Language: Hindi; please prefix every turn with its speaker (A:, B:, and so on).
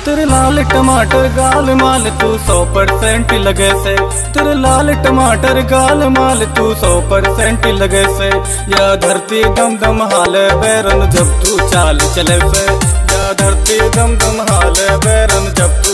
A: तेरे लाल टमाटर गाल माल तू 100% लगे से। तेरे लाल टमाटर गाल माल तू 100% लगे से। या धरती दम दम हाल बैरन जब तू चाल चले से। या धरती दम दम हाल बैरन जब तू